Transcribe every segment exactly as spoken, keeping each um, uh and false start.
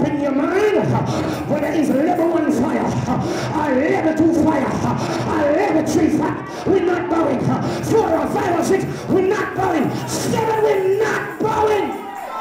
in your mind, whether it's level one fire, or level two fire, or level three fire, we're not bowing. Four or five or six, we're not bowing. Seven, we're not bowing.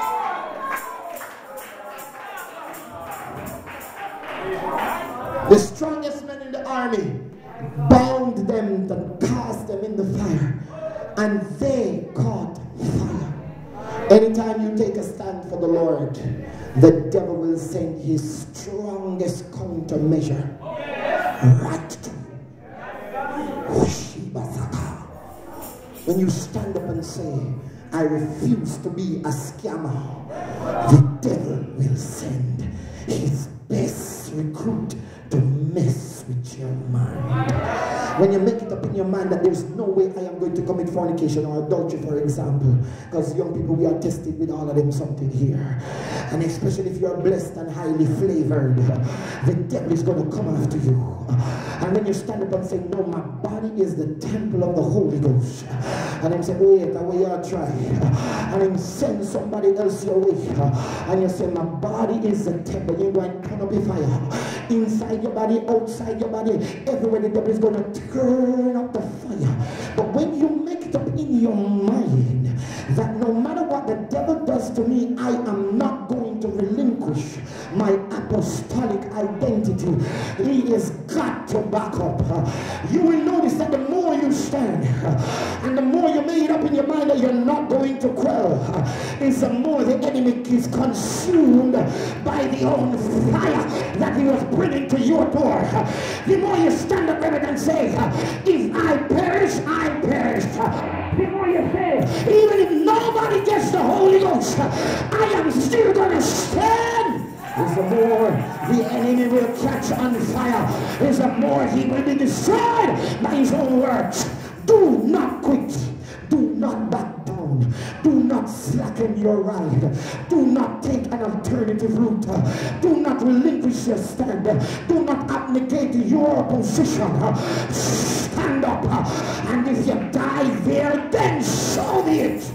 The strongest men in the army bound them and cast them in the fire, and they caught fire. Anytime you take a stand for the Lord, the devil will send his strongest countermeasure right to you. When you stand up and say, I refuse to be a scammer, the devil will send his best recruit to mess with your mind. When you make it up in your mind that there's no way I am going to commit fornication or adultery, for example, because young people, we are tested with all of them something here, and especially if you are blessed and highly flavored, the devil is going to come after you. And when you stand up and say, no, my body is the temple of the Holy Ghost, and then say, wait, that way you are trying, and then send somebody else your way, and you say, my body is the temple, you go and turn up a fire inside your body, outside your body, everywhere. The devil is going to turn up the fire. But when you make it up in your mind that no matter what the devil does to me, I am not going to relinquish my apostolic identity, he is got to back up. You will notice that the more you stand and the more you make it up in your mind that you're not going to quell, is the more the enemy is consumed by the own fire that he was bringing to your door. The more you stand up and say, if I perish, I perish. The more you say, even if nobody gets the Holy Ghost, I am still going to stand. Is the more the enemy will catch on fire, is the more he will be destroyed by his own words. Do not quit. Do not back down. Do not slacken your ride. Do not take an alternative route. Do not relinquish your stand. Do not abnegate your position. Stand up. And if you die there, then so be it.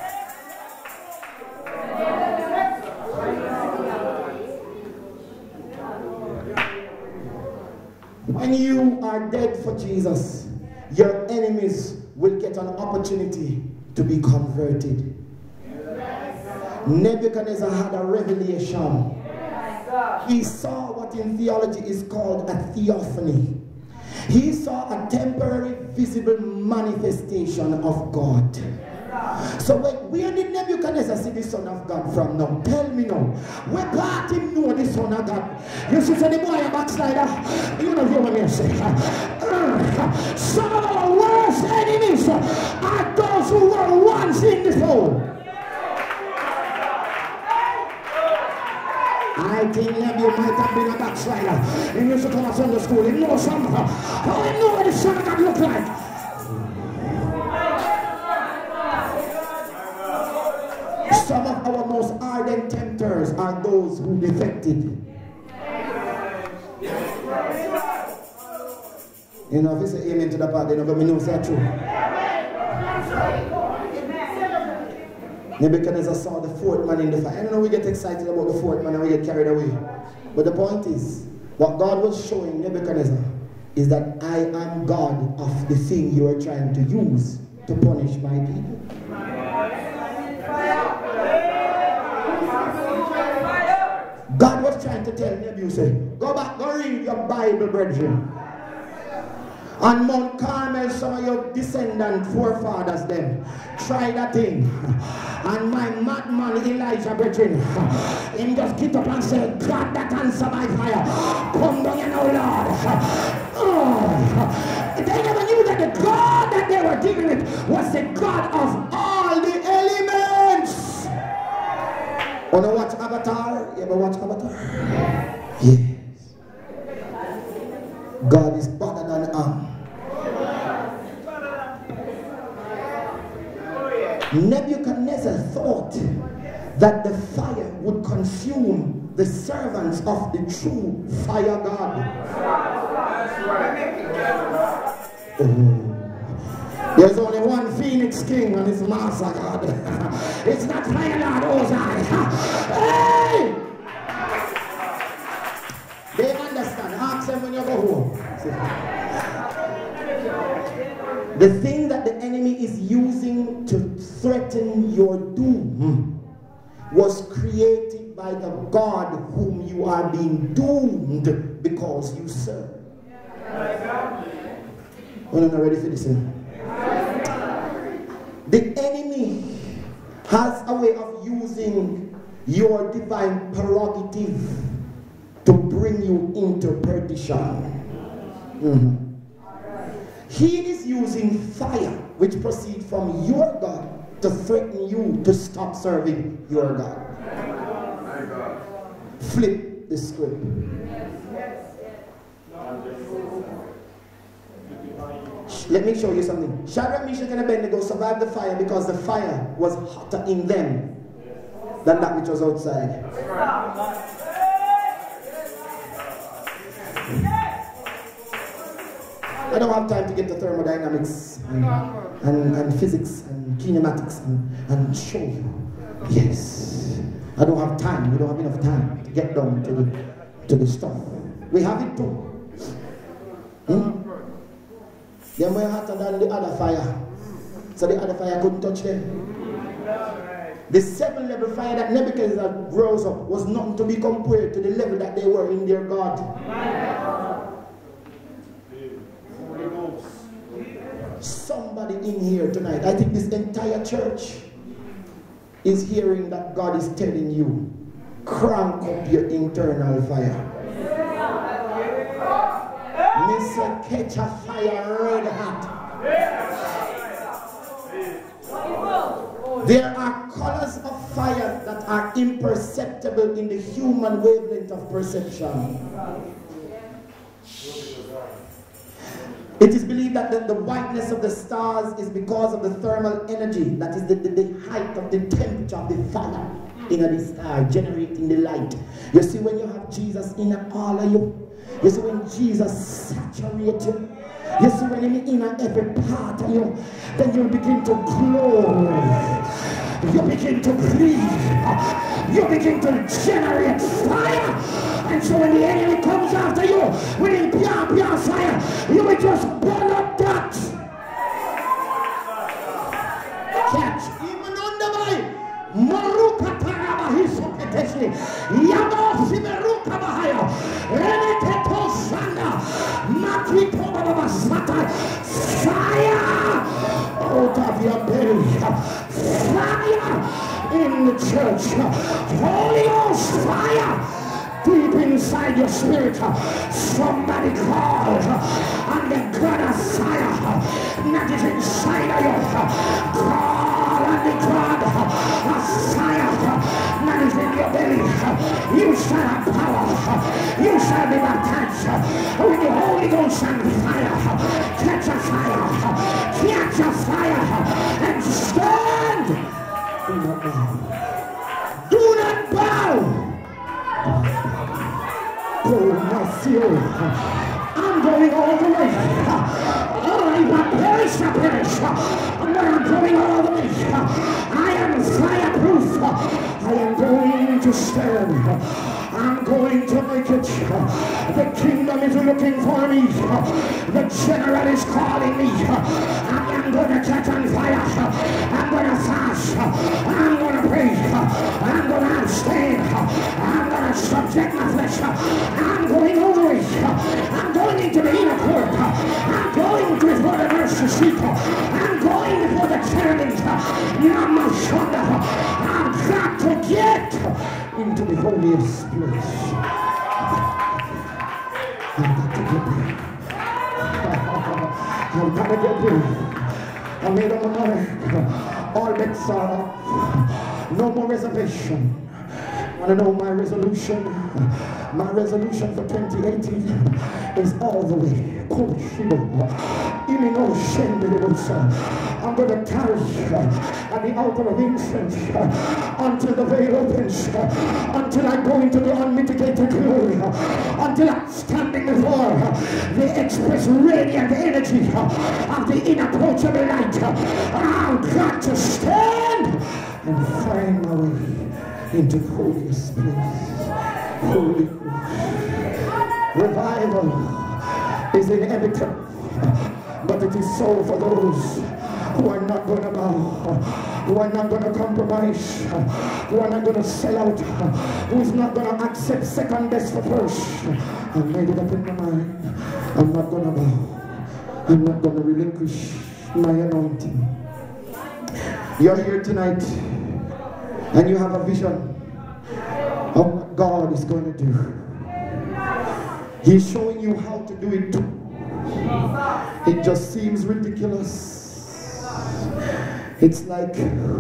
When you are dead for Jesus, your enemies will get an opportunity to be converted. Yes. Nebuchadnezzar had a revelation. Yes. He saw what in theology is called a theophany. He saw a temporary visible manifestation of God. So where did Nebuchadnezzar see the Son of God from now? Tell me now. Where part him know the Son of God? You see, say the boy a backslider. You know what I say. Uh, some of our worst enemies are those who were once in the fold. I think Nebu might have been a backslider. He used to come to Sunday school. He knows somehow. How he know what the Son of God look like? Some of our most ardent tempters are those who defected. You know, if you say amen to the part, then we know it's true. Nebuchadnezzar saw the fourth man in the fire. I don't know, we get excited about the fourth man and we get carried away. But the point is, what God was showing Nebuchadnezzar is that I am God of the thing you are trying to use to punish my people. God was trying to tell Nebu, say, go back, go read your Bible, brethren. On Mount Carmel, some of your descendant forefathers them try that thing. And my madman Elijah, brethren, him just get up and say, God that answer my fire, come down and oh Lord. Oh. They never knew that the God that they were dealing with was the God of all the elements. Wanna watch Avatar? You ever watch Avatar? Yes. God is better than Am. Nebuchadnezzar thought that the fire would consume the servants of the true fire God. Oh. There's only one Phoenix King and his master God. It's not Fire Lord Ozai. Hey! The thing that the enemy is using to threaten your doom was created by the God whom you are being doomed because you serve. Well, I'm not ready for this. The enemy has a way of using your divine prerogative to bring you into perdition. Mm-hmm. He is using fire, which proceeds from your God, to threaten you to stop serving your God. Flip the script. Let me show you something. Shadrach, Meshach, and Abednego survived the fire because the fire was hotter in them than that which was outside. I don't have time to get to thermodynamics and, and, and physics and kinematics and, and show you. Yes. I don't have time. We don't have enough time to get down to the, to the stuff. We have it too. Hmm? They were hotter than the other fire. So the other fire couldn't touch them. The seven level fire that Nebuchadnezzar rose up was nothing to be compared to the level that they were in their God. Somebody in here tonight, I think this entire church is hearing that God is telling you, crank up your internal fire. Mister Catch a fire red hot. There are colors of fire that are imperceptible in the human wavelength of perception. It is believed that the, the whiteness of the stars is because of the thermal energy, that is the, the, the height of the temperature of the fire in the star, generating the light. You see, when you have Jesus in all of you, you see when Jesus saturates you, you see when he's in every part of you, then you begin to glow. You begin to breathe. You begin to generate fire. And so when the enemy comes after you with his pure, pure fire, you will just burn up that. Catch. Even under my Maruka Tarabahisoketeshi. Yamo Simeruka Bahaya. Reneketo Sanda. Makito Babasata. Fire out of your belly. Fire in the church. Holy Ghost fire deep inside your spirit. Somebody call on the God of fire that is inside of you. Call on the God of fire that is in your belly. You shall have power. You shall be baptized with the Holy Ghost and fire. Catch a fire. Catch a fire and stand. Do not bow. Do not bow. Oh, my soul. I'm going all the way. Oh, I want perish to perish. But I'm going all the way. I am fireproof. I am going to stand. I'm going to make it. The kingdom is looking for me. The general is calling me. I am going to catch on fire. I'm going to fast. I'm going to pray. I'm going to abstain. I'm going to subject my flesh. I'm going over it. I'm going into the inner court. I'm going before the mercy seat. I'm going before the cherubim. I've got to get into the holiest place. I've got to get there. I've got to get there. I made up my mind. All bets are off. No more reservation. Want to know my resolution? My resolution for twenty eighteen is all the way. I'm going to tarry at the altar of incense until the veil opens, until I go into the unmitigated glory, until I'm standing before the express radiant energy of the inapproachable light. I've got to stand and find my way into the holiest place. Holy Ghost. Revival is is inevitable. But it is so for those who are not going to bow, who are not going to compromise, who are not going to sell out, who is not going to accept second best for first. I made it up in my mind. I'm not going to bow. I'm not going to relinquish my anointing. You're here tonight and you have a vision of what God is going to do. He's showing you how to do it too. It just seems ridiculous. It's like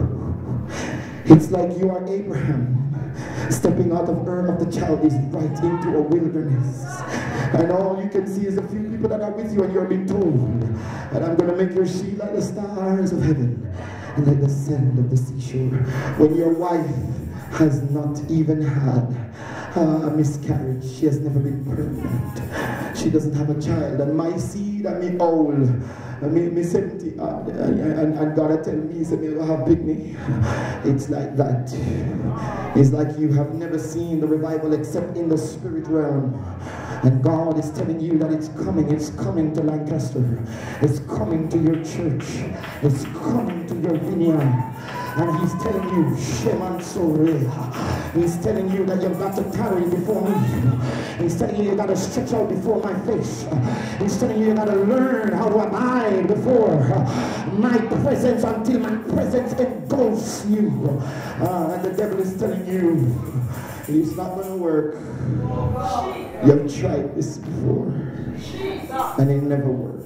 it's like you are Abraham stepping out of Ur of the Chaldees right into a wilderness, and all you can see is a few people that are with you, and you're being told that I'm going to make your seed like the stars of heaven and like the sand of the seashore, when your wife has not even had uh, a miscarriage. She has never been pregnant. She doesn't have a child, and my seed, I mean old, I mean me seventy, uh, and, and, and God tell me, he said, me will have picnic. It's like that. It's like you have never seen the revival except in the spirit realm. And God is telling you that it's coming. It's coming to Lancaster. It's coming to your church. It's coming to your vineyard. And he's telling you, Sheman Soreha. He's telling you that you've got to tarry before me. He's telling you you've got to stretch out before my face. He's telling you you've got to learn how to abide before my presence until my presence engulfs you. Uh, and the devil is telling you, it's not going to work. You've tried this before and it never worked.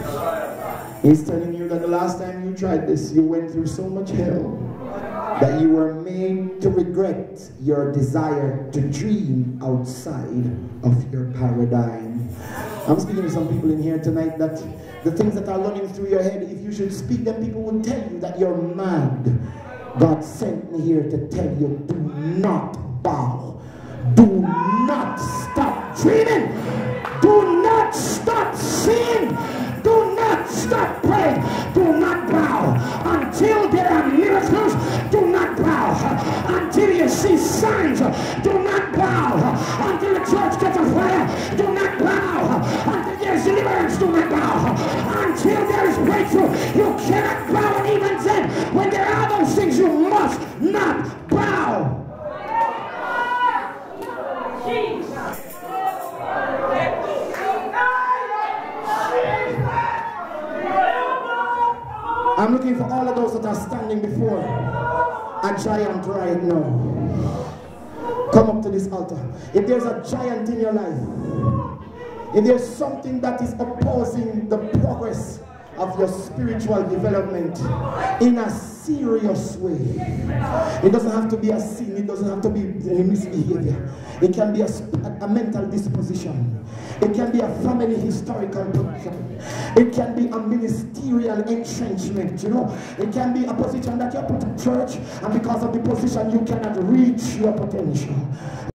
He's telling you that the last time you tried this, you went through so much hell that you were made to regret your desire to dream outside of your paradigm. I'm speaking to some people in here tonight that the things that are running through your head, if you should speak them, people will tell you that you're mad. God sent me here to tell you, do not bow. Do not stop dreaming. Do not stop seeing. Do not stop praying. Do not bow until there are miracles. Do not bow until you see signs. Do not bow until the church gets a fire. Do not bow until there's deliverance. Do not bow until there is breakthrough. You cannot bow, and even then, when there are those things, you must not bow. I'm looking for all of those that are standing before a giant right now. Come up to this altar. If there's a giant in your life, if there's something that is opposing the progress of your spiritual development in a serious way, it doesn't have to be a sin, it doesn't have to be a misbehavior. It can be a, a mental disposition. It can be a family historical position. It can be a ministerial entrenchment, you know. It can be a position that you're put in church, and because of the position you cannot reach your potential.